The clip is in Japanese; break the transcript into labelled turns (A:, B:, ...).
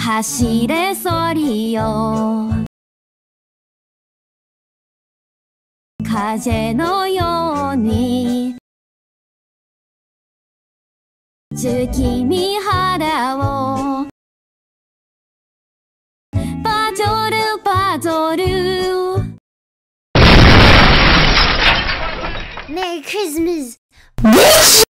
A: 走れソリよ風のように月見肌をパトルパトル
B: Merry Christmas!